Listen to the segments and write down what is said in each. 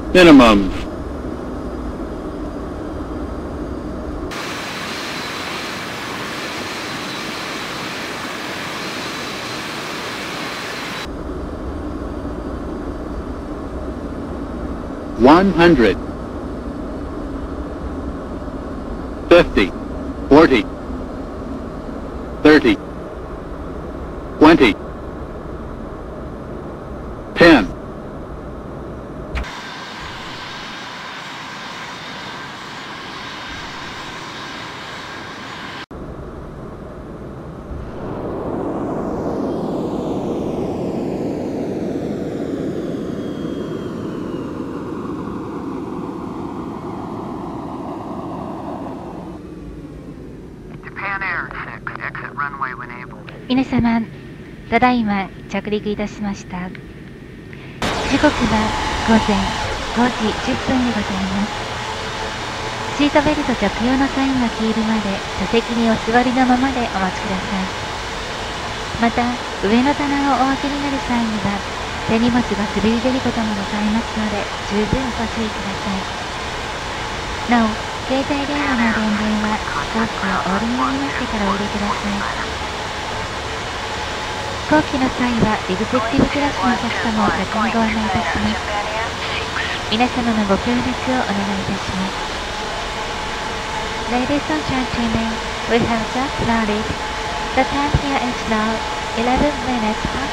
Minimum. $100, $50, $40, $30, $20, $10. 皆様、ただいま着陸いたしました。時刻は午前5時10分でございます。シートベルト着用のサインが消えるまで座席にお座りのままでお待ちください。また、上の棚をお開けになる際には手荷物が滑り出ることもございますので十分ご注意ください。なお、携帯電話の電源は飛行機をお降りになりましてからお入れください。飛行機の際はエグゼクティブクラスのお客様を先にご案内いたします。皆様のご協力をお願いいたします。Ladies and gentlemen, we have just landed. The time here is now 11 minutes past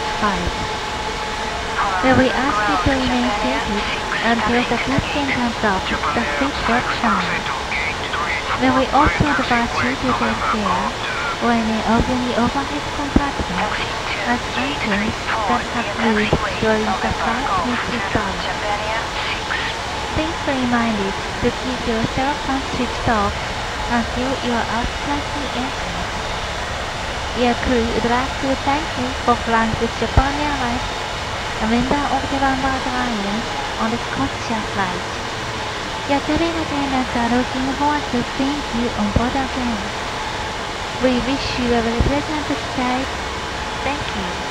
5. May we ask you to remain seated until the captain comes up the seatbelt sign. May we also advise you to take care when open the overhead compartment as items that have moved during the flight need to stop. Please be reminded to keep your cell phone switched off until you are outside the aircraft. Your crew would like to thank you for flying with Japan Airlines, a member of the Vanguard Alliance, on this codeshare flight. Your cabin attendants are looking forward to seeing you on board again. We wish you a very pleasant stay. Thank you.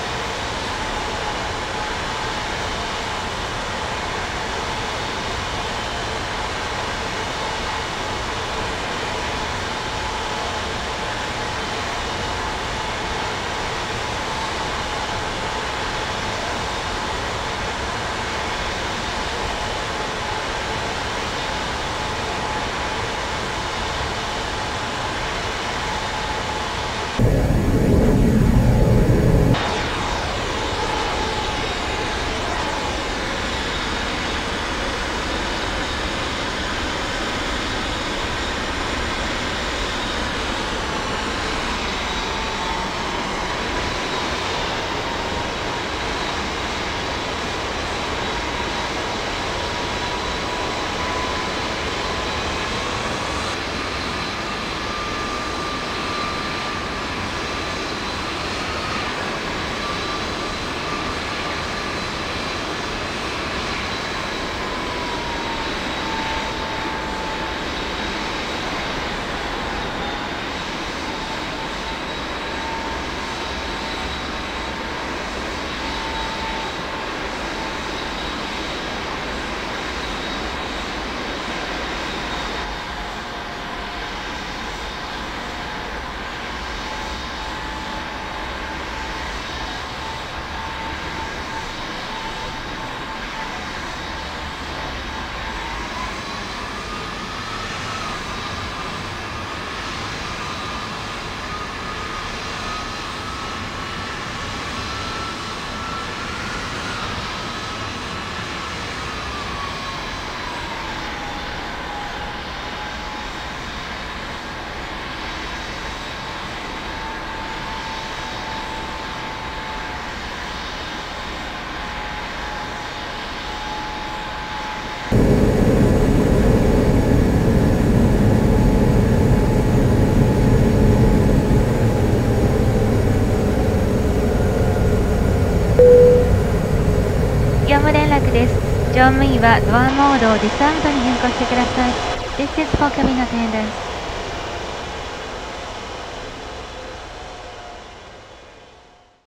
業務連絡です。乗務員はドアモードをディスアウトに変更してください。This is for cabin attendants.